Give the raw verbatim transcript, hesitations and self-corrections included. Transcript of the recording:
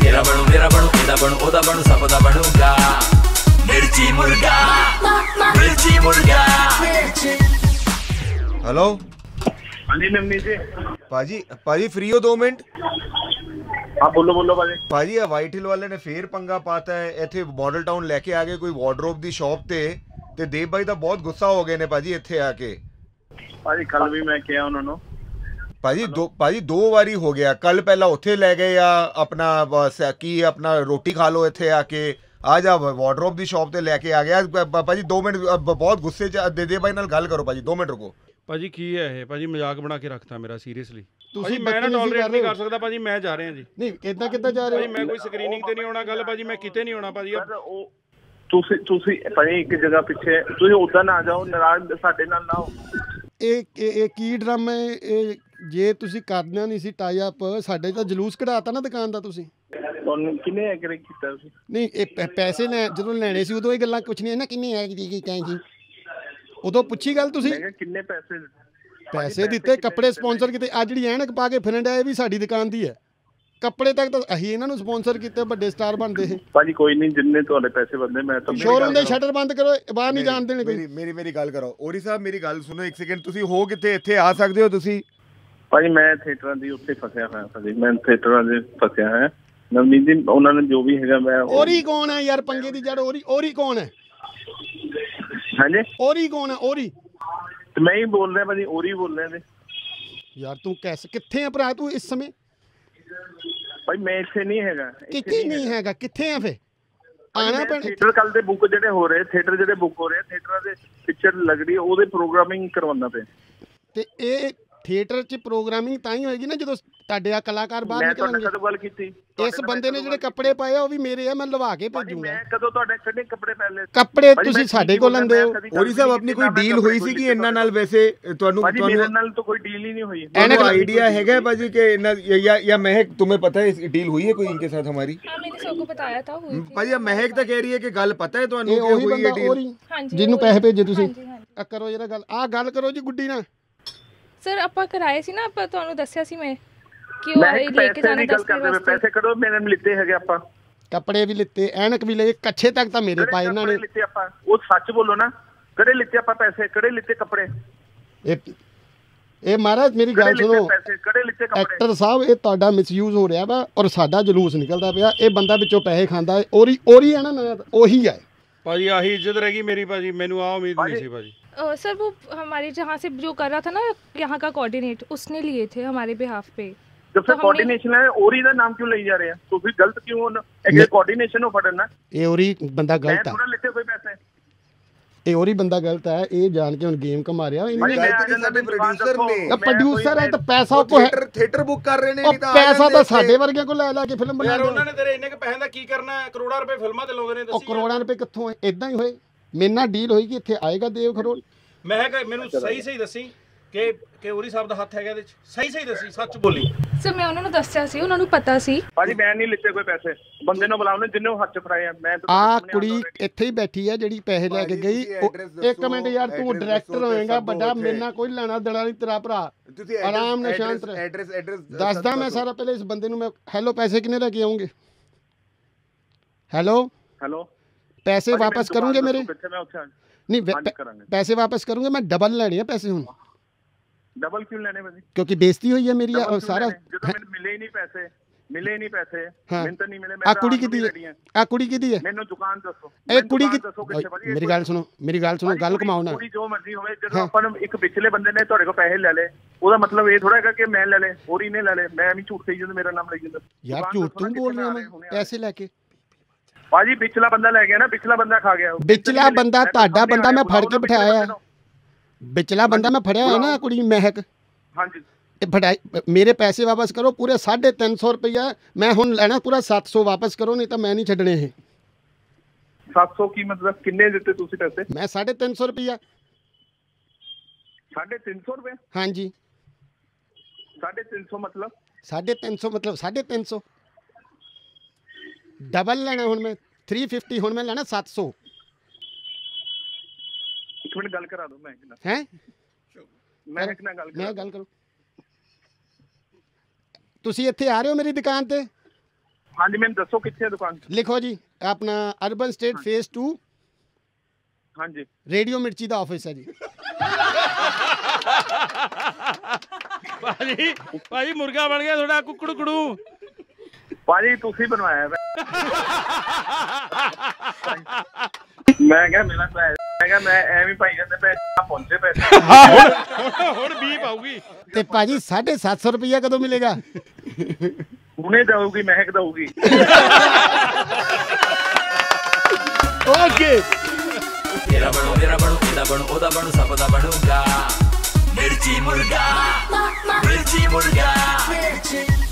तेरा बनू मेरा बनू एदा बनू ओदा बनू सब दा बनूंगा मिर्ची मुर्गा मिर्ची मुर्गा। हेलो हाँ जी नवनीत जी। पाजी पाजी फ्री हो दो मिनट? हाँ बोलो बोलो भाजी। पाजी वाइट हिल वाले ने फिर पंगा पाता है, इत्थे मॉडल टाउन लेके आ गए कोई वार्डरोब दी शॉप ते ते देव भाई दा बहुत गुस्सा हो गए ने पाजी इत्थे आके। भाजी कल भी मैं किया उन्होंने पाजी दो पाजी दो वारी हो गया, कल पहला उत्थे ले गए या अपना की अपना रोटी खा लो इत्थे आके, आज आ वार्डरोब दी शॉप ते लेके आ गया। पाजी दो मिनट बहुत गुस्से च दे दे भाई नाल गल करो पाजी, दो मिनट रुको। ਭਾਜੀ ਕੀ ਹੈ ਇਹ ਭਾਜੀ ਮਜ਼ਾਕ ਬਣਾ ਕੇ ਰੱਖਤਾ ਮੇਰਾ ਸੀਰੀਅਸਲੀ। ਤੁਸੀਂ ਮੈਂ ਨਾ ਟੋਲਰੇਟ ਨਹੀਂ ਕਰ ਸਕਦਾ ਭਾਜੀ, ਮੈਂ ਜਾ ਰਿਹਾ ਜੀ। ਨਹੀਂ ਇਦਾਂ ਕਿੱਦਾਂ ਜਾ ਰਹੇ ਹੋ? ਭਾਜੀ ਮੈਂ ਕੋਈ ਸਕਰੀਨਿੰਗ ਤੇ ਨਹੀਂ ਆਉਣਾ ਗੱਲ ਭਾਜੀ, ਮੈਂ ਕਿਤੇ ਨਹੀਂ ਆਉਣਾ ਭਾਜੀ। ਉਹ ਤੁਸੀਂ ਤੁਸੀਂ ਭਾਜੀ ਇੱਕ ਜਗ੍ਹਾ ਪਿੱਛੇ ਤੁਸੀਂ ਉਦਾਂ ਨਾ ਜਾਓ, ਨਾਰਾਜ਼ ਸਾਡੇ ਨਾਲ ਨਾ ਹੋ। ਇਹ ਇਹ ਕੀ ਡਰਾਮਾ ਹੈ ਇਹ? ਜੇ ਤੁਸੀਂ ਕਰਨਾ ਨਹੀਂ ਸੀ ਟਾਈ ਅਪ, ਸਾਡੇ ਤਾਂ ਜਲੂਸ ਕਢਾਤਾ ਨਾ ਦੁਕਾਨ ਦਾ ਤੁਸੀਂ। ਤੁਹਾਨੂੰ ਕਿੰਨੇ ਐਗਰੀ ਕੀਤਾ ਤੁਸੀਂ? ਨਹੀਂ ਇਹ ਪੈਸੇ ਲੈ ਜਦੋਂ ਲੈਣੇ ਸੀ ਉਦੋਂ ਇਹ ਗੱਲਾਂ ਕੁਛ ਨਹੀਂ ਨਾ, ਕਿੰਨੇ ਐ ਕੀ ਜੀ ਉਦੋਂ ਪੁੱਛੀ ਗੱਲ ਤੁਸੀਂ? ਕਿੰਨੇ ਪੈਸੇ ਪੈਸੇ ਦਿੱਤੇ, ਕੱਪੜੇ ਸਪਾਂਸਰ ਕੀਤੇ। ਅੱਜ ਜਿਹੜੀ ਐਨਕ ਪਾ ਕੇ ਫਿਰਨ ਡਿਆ ਇਹ ਵੀ ਸਾਡੀ ਦੁਕਾਨ ਦੀ ਹੈ। ਕੱਪੜੇ ਤੱਕ ਤਾਂ ਅਸੀਂ ਇਹਨਾਂ ਨੂੰ ਸਪਾਂਸਰ ਕੀਤੇ, ਵੱਡੇ ਸਟਾਰ ਬਣਦੇ ਇਹ। ਭਾਜੀ ਕੋਈ ਨਹੀਂ, ਜਿੰਨੇ ਤੁਹਾਡੇ ਪੈਸੇ ਬੰਦੇ ਮੈਂ ਤਾਂ ਸ਼ੋਰੂਮ ਦੇ ਸ਼ਟਰ ਬੰਦ ਕਰੋ, ਬਾਹਰ ਨਹੀਂ ਜਾਣ ਦੇਣੇ ਕੋਈ। ਮੇਰੀ ਮੇਰੀ ਮੇਰੀ ਗੱਲ ਕਰੋ ਔਰੀ ਸਾਹਿਬ, ਮੇਰੀ ਗੱਲ ਸੁਣੋ ਇੱਕ ਸੈਕਿੰਡ। ਤੁਸੀਂ ਹੋ ਕਿੱਥੇ? ਇੱਥੇ ਆ ਸਕਦੇ ਹੋ ਤੁਸੀਂ? ਭਾਜੀ ਮੈਂ ਥੀਏਟਰਾਂ ਦੀ ਉੱਥੇ ਫਸਿਆ ਹੋਇਆ ਭਾਜੀ, ਮੈਂ ਥੀਏਟਰਾਂ ਦੇ ਫਸਿਆ ਹੋਇਆ। ਨਵਨੀਤ ਜੀ ਉਹਨਾਂ ਨੇ ਜੋ ਵੀ ਹੈਗਾ ਮੈਂ। ਔਰੀ ਕੌਣ ਹੈ ਯਾਰ? ਪੰਗੇ ਦੀ ਜੜ ਔਰੀ ਔਰੀ ਕੌਣ ਹੈ? ਹਾਂਜੀ ਔਰੀ ਕੌਣ ਹੈ? ਔਰੀ ਤੇ ਮੈਂ ਹੀ ਬੋਲ ਰਿਹਾ ਭਾਜੀ, ਔਰੀ ਬੋਲ ਰਿਹਾ ਜੀ। ਯਾਰ ਤੂੰ ਕੈਸੇ ਕਿੱਥੇ ਆ ਭਰਾ ਤੂੰ ਇਸ ਸਮੇਂ? ਭਾਈ ਮੈਂ ਇੱਥੇ ਨਹੀਂ ਹੈਗਾ। ਕਿੱਥੇ ਨਹੀਂ ਹੈਗਾ? ਕਿੱਥੇ ਆ ਫੇ? ਆਣਾ ਪੈਣਾ। ਥੀਏਟਰ ਕੱਲ ਦੇ ਬੁੱਕ ਜਿਹੜੇ ਹੋ ਰਹੇ, ਥੀਏਟਰ ਜਿਹੜੇ ਬੁੱਕ ਹੋ ਰਹੇ, ਥੀਏਟਰਾਂ ਦੇ ਪਿਕਚਰ ਲੱਗ ਰਹੀ ਹੈ, ਉਹਦੇ ਪ੍ਰੋਗਰਾਮਿੰਗ ਕਰਵਾਉਣਾ ਪਿਆ। ਤੇ ਇਹ ਥੀਏਟਰ 'ਚ ਪ੍ਰੋਗਰਾਮਿੰਗ ਤਾਂ ਹੀ ਹੋਏਗੀ ਨਾ ਜਦੋਂ ਤੁਹਾਡੇ ਆ ਕਲਾਕਾਰ ਬਾਹਰ ਨਿਕਲਣਗੇ। ਮੈਂ ਕਦੋਂ ਗੱਲ ਕੀਤੀ? ਇਸ ਬੰਦੇ ਨੇ ਜਿਹੜੇ ਕੱਪੜੇ ਪਾਏ ਆ ਉਹ ਵੀ ਮੇਰੇ ਆ, ਮੈਂ ਲਵਾ ਕੇ ਭੇਜੂਗਾ। ਮੈਂ ਕਦੋਂ ਤੁਹਾਡੇ ਕਿਹੜੇ ਕੱਪੜੇ ਪਹਿਲੇ? ਕੱਪੜੇ ਤੁਸੀਂ ਸਾਡੇ ਕੋਲ ਲੈਂਦੇ ਹੋ। ਔਰੀ ਸਾਹਿਬ ਆਪਣੀ ਕੋਈ ਡੀਲ ਹੋਈ ਸੀ ਕਿ ਇਹਨਾਂ ਨਾਲ? ਵੈਸੇ ਤੁਹਾਨੂੰ ਤੁਹਾਨੂੰ ਮੇਰੇ ਨਾਲ ਤਾਂ ਕੋਈ ਡੀਲ ਹੀ नहीं हुई। ਤੁਹਾਨੂੰ आइडिया हैगा बाजी के या या महक तुम्हें पता है डील हुई है कोई इनके साथ हमारी? हां मैंने सबको बताया था हुई थी। भाई महक तो कह रही है कि गल पता है ਤੁਹਾਨੂੰ कि हुई है डील? हां जी जिन्नु पैसे भेजे ਤੁਸੀਂ ਆ ਕਰੋ ਜਰਾ ਗੱਲ ਆ ਗੱਲ ਕਰੋ ਜੀ ਗੁੱਡੀ ਨਾਲ। ਸਰ ਆਪਾਂ ਕਰਾਏ ਸੀ ਨਾ, ਆਪਾਂ ਤੁਹਾਨੂੰ ਦੱਸਿਆ ਸੀ ਮੈਂ ਕਿ ਉਹ ਲੈ ਕੇ ਜਾਣਾ ਦਸ ਰੁਪਏ ਪੈਸੇ ਕਦੋਂ ਮੇਰੇ ਨਾਲ ਲਿੱਤੇ ਹੈਗੇ ਆਪਾਂ? ਕੱਪੜੇ ਵੀ ਲਿੱਤੇ, ਐਨਕ ਵੀ ਲਏ, ਕੱਛੇ ਤੱਕ ਤਾਂ ਮੇਰੇ ਪਾਏ ਇਹਨਾਂ ਨੇ। ਲਿੱਤੇ ਆਪਾਂ? ਉਹ ਸੱਚ ਬੋਲੋ ਨਾ, ਕਿਹੜੇ ਲਿੱਤੇ ਆਪਾਂ ਪੈਸੇ? ਕਿਹੜੇ ਲਿੱਤੇ ਕੱਪੜੇ? ਇਹ ਇਹ ਮਹਾਰਾਜ ਮੇਰੀ ਗੱਲ ਸੁਣੋ, ਕਿਹੜੇ ਲਿੱਤੇ ਕੱਪੜੇ? ਐਕਟਰ ਸਾਹਿਬ ਇਹ ਤੁਹਾਡਾ ਮਿਸਯੂਜ਼ ਹੋ ਰਿਹਾ ਵਾ ਔਰ ਸਾਡਾ ਜਲੂਸ ਨਿਕਲਦਾ ਪਿਆ। ਇਹ ਬੰਦਾ ਵਿੱਚੋਂ ਪੈਸੇ ਖਾਂਦਾ ਹੈ। ਔਰੀ ਔਰੀ ਹੈ ਨਾ, ਉਹੀ ਹੈ ਭਾਜੀ। ਆਹੀ ਇੱਜ਼ਤ ਰਹਿ ਗਈ ਮੇਰੀ ਭਾਜੀ, ਮੈਨੂੰ ਆ ਉਮੀਦ नहीं थी भाजी। सर वो हमारे जहाँ से जो कर रहा था ना यहाँ का कोऑर्डिनेट, उसने लिए थे हमारे बिहाफ पे। जब से कोऑर्डिनेशन है ओरी का नाम क्यों ले जा रहे हैं? तो फिर गलत क्यों होना? एक कोऑर्डिनेशन हो फड़ना। ये ओरी बंदा गलत है। मैं थोड़ा लेते कोई पैसे। ਇਹ ਔਰੀ ਬੰਦਾ ਗਲਤ ਹੈ। ਇਹ ਜਾਣ ਕੇ ਹੁਣ ਗੇਮ ਕਮਾ ਰਿਹਾ। ਇਹਨੇ ਸਾਡੇ ਪ੍ਰੋਡਿਊਸਰ ਨੇ, ਪ੍ਰੋਡਿਊਸਰ ਹੈ ਤਾਂ ਪੈਸਾ ਕੋ ਹੈ, ਥੀਏਟਰ ਬੁੱਕ ਕਰ ਰਹੇ ਨੇ। ਨਹੀਂ ਤਾਂ ਪੈਸਾ ਤਾਂ ਸਾਡੇ ਵਰਗਿਆਂ ਕੋ ਲੈ ਲੈ ਕੇ ਫਿਲਮ ਬਣਾਉਂਦੇ। ਯਾਰ ਉਹਨਾਂ ਨੇ ਤੇਰੇ ਇੰਨੇ ਕ ਪੈਸੇ ਦਾ ਕੀ ਕਰਨਾ? ਕਰੋੜਾਂ ਰੁਪਏ ਫਿਲਮਾਂ ਤੇ ਲਾਉਂਦੇ ਨੇ। ਉਹ ਕਰੋੜਾਂ ਰੁਪਏ ਕਿੱਥੋਂ ਹੈ? ਇਦਾਂ ਹੀ ਹੋਏ ਮੇਰੇ ਨਾਲ ਡੀਲ ਹੋਈ ਕਿ ਇੱਥੇ ਆਏਗਾ ਦੇਵ ਖਰੋੜ। ਮੈਂ ਕਿਹਾ ਮੈਨੂੰ ਸਹੀ ਸਹੀ ਦੱਸੀ ਕਿ ਕਿ ਔਰੀ ਸਾਹਿਬ ਦਾ ਹੱਥ ਹੈਗਾ ਇਹਦੇ ਚ। ਸਹੀ ਸਹੀ ਦੱਸੀ, ਸੱਚ ਬੋਲੀ। ਸਰ ਮੈਂ ਉਹਨਾਂ ਨੂੰ ਦੱਸਿਆ ਸੀ, ਉਹਨਾਂ ਨੂੰ ਪਤਾ ਸੀ। ਭਾਜੀ ਮੈਂ ਨਹੀਂ ਲਿੱਤੇ ਕੋਈ ਪੈਸੇ। ਬੰਦੇ ਨੂੰ ਬੁਲਾਓ ਨੇ ਜਿੰਨੇ ਹੱਥ ਚ ਫੜਾਏ ਆ। ਮੈਂ ਆ ਕੁੜੀ ਇੱਥੇ ਹੀ ਬੈਠੀ ਆ ਜਿਹੜੀ ਪੈਸੇ ਲੈ ਕੇ ਗਈ। ਇੱਕ ਮਿੰਟ ਯਾਰ, ਤੂੰ ਡਾਇਰੈਕਟਰ ਹੋਏਗਾ ਵੱਡਾ, ਮੇਰੇ ਨਾਲ ਕੋਈ ਲੈਣਾ ਦੇਣਾ ਨਹੀਂ ਤੇਰਾ ਭਰਾ। ਆਰਾਮ ਨਾਲ ਸ਼ਾਂਤ ਰਹਿ। ਐਡਰੈਸ ਐਡਰੈਸ ਦੱਸਦਾ ਮੈਂ ਸਾਰਾ। ਪਹਿਲੇ ਇਸ ਬੰਦੇ ਨੂੰ ਮੈਂ ਹੈਲੋ ਪੈਸੇ ਕਿੰਨੇ ਲੈ ਕੇ ਆਉਂਗੇ? ਹੈਲੋ ਹੈਲੋ ਪੈਸੇ ਵਾਪਸ ਕਰੋਗੇ ਮੇਰੇ? ਨਹੀਂ ਕਰਾਂਗੇ ਪੈਸੇ ਵਾਪਸ ਕਰੂੰਗੇ ਮੈਂ। ਡਬਲ ਲੈਣੇ ਆ ਪੈਸੇ ਹੁਣ। ਡਬਲ ਕਿਉਂ ਲੈਣੇ ਭਾਜੀ? ਕਿਉਂਕਿ ਬੇਇੱਜ਼ਤੀ ਹੋਈ ਹੈ ਮੇਰੀ ਸਾਰਾ। ਜਦੋਂ ਮੈਨੂੰ ਮਿਲੇ ਹੀ ਨਹੀਂ ਪੈਸੇ, ਮਿਲੇ ਨਹੀਂ ਪੈਸੇ, ਮੈਨੂੰ ਤਾਂ ਨਹੀਂ ਮਿਲੇ। ਆ ਕੁੜੀ ਕਿਹਦੀ ਹੈ? ਆ ਕੁੜੀ ਕਿਹਦੀ ਹੈ? ਮੈਨੂੰ ਦੁਕਾਨ ਦੱਸੋ। ਇਹ ਕੁੜੀ ਕੀ? ਮੇਰੀ ਗੱਲ ਸੁਣੋ, ਮੇਰੀ ਗੱਲ ਸੁਣੋ, ਗੱਲ ਘੁਮਾਓ ਨਾ। ਕੁੜੀ ਜੋ ਮਰਜ਼ੀ ਹੋਵੇ, ਜਦੋਂ ਆਪਾਂ ਨੂੰ ਇੱਕ ਪਿਛਲੇ ਬੰਦੇ ਨੇ ਤੁਹਾਡੇ ਕੋਲ ਪੈਸੇ ਲੈ ਲਏ, ਉਹਦਾ ਮਤਲਬ ਇਹ ਥੋੜਾ ਹੈਗਾ ਕਿ ਮੈਂ ਲੈ ਲਏ, ਹੋਰੀ ਨੇ ਲੈ ਲਏ। ਮੈਂ ਵੀ ਝੂਠ ਕਹੀ ਜਾਂਦਾ, ਮੇਰਾ ਨਾਮ ਲਈ ਜਾਂਦਾ। ਯਾਰ ਝੂਠ ਤੂੰ ਬੋਲ ਰਿਹਾ ਮੈਂ ਪੈਸੇ ਲੈ ਕੇ। ਭਾਜੀ ਪਿਛਲਾ ਬੰਦਾ ਲੈ ਗਿਆ ਨਾ, ਪਿਛਲਾ ਬੰਦਾ ਖਾ ਗਿਆ। ਪਿਛਲਾ ਬੰਦਾ ਤੁਹਾਡਾ ਬੰਦਾ ਮੈਂ ਫੜ ਕੇ ਬਿਠਾਇਆ। ਪਿਛਲਾ ਬੰਦਾ ਮੈਂ ਫੜਿਆ ਹੈ ਨਾ ਕੁੜੀ ਮਹਿਕ। ਹਾਂਜੀ ਇਹ ਫੜਾਈ। ਮੇਰੇ ਪੈਸੇ ਵਾਪਸ ਕਰੋ ਪੂਰੇ ਸਾਢੇ ਤਿੰਨ ਸੌ ਰੁਪਇਆ। ਮੈਂ ਹੁਣ ਲੈਣਾ ਪੂਰਾ ਸੱਤ ਸੌ ਵਾਪਸ ਕਰੋ, ਨਹੀਂ ਤਾਂ ਮੈਂ ਨਹੀਂ ਛੱਡਣੇ ਇਹ। ਸੱਤ ਸੌ ਕੀ ਮਤਲਬ? ਕਿੰਨੇ ਦਿੱਤੇ ਤੁਸੀਂ ਪੈਸੇ? ਮੈਂ ਸਾਢੇ ਤਿੰਨ ਸੌ ਰੁਪਇਆ। ਸਾਢੇ ਤਿੰਨ ਸੌ ਰੁਪਏ? ਹਾਂਜੀ ਸਾਢੇ ਤਿੰਨ ਸੌ ਮਤਲਬ? ਸਾਢੇ ਤਿੰਨ ਸੌ ਮਤਲਬ ਸਾਢੇ ਤਿੰਨ ਸੌ। ਡਬਲ ਲੈਣਾ ਹੁਣ ਮੈਂ ਥ੍ਰੀ ਫਿਫਟੀ। ਹੁਣ ਮੈਂ ਲੈਣਾ ਸੱਤ ਸੌ। ਇੱਕ ਮਿੰਟ ਗੱਲ ਕਰਾ ਦੋ। ਮੈਂ ਹੈ ਮੈਂ ਇੱਕ ਨਾਲ ਗੱਲ ਮੈਂ ਗੱਲ ਕਰੂੰ। ਤੁਸੀਂ ਇੱਥੇ ਆ ਰਹੇ ਹੋ ਮੇਰੀ ਦੁਕਾਨ ਤੇ? ਹਾਂਜੀ ਮੈਨੂੰ ਦੱਸੋ ਕਿੱਥੇ ਹੈ ਦੁਕਾਨ? ਲਿਖੋ ਜੀ ਆਪਣਾ ਅਰਬਨ ਸਟੇਟ ਫੇਸ ਟੂ ਹਾਂਜੀ ਰੇਡੀਓ ਮਿਰਚੀ ਦਾ ਆਫਿਸ ਹੈ ਜੀ। ਭਾਜੀ ਭਾਜੀ ਮੁਰਗਾ ਬਣ ਗਿਆ ਤੁਹਾਡਾ ਕੁੱਕੜੂ ਕੁੜੂ। ਭਾਜੀ ਤੁਸੀਂ ਬਣਵਾਇਆ ਮੈਂ ਕਿਹਾ ਮੇਰਾ ਮੈਂ ਕਿਹਾ ਮੈਂ ਐਵੇਂ ਪਾਈ ਜਾਂਦੇ ਪੈਸੇ ਪਹੁੰਚੇ ਪੈਸੇ ਹੁਣ ਹੁਣ ਵੀਹ ਪਾਊਗੀ। ਤੇ ਭਾਜੀ ਸਾਢੇ ਸੱਤ ਸੌ ਰੁਪਈਆ ਕਦੋਂ ਮਿਲੇਗਾ? ਹੁਣੇ ਦਊਗੀ ਮਹਿਕ ਦਊਗੀ। ਓਕੇ तेरा बनू मेरा बनू तेरा बनू ओदा बनू सब दा बनूंगा मिर्ची मुर्गा मिर्ची मुर्गा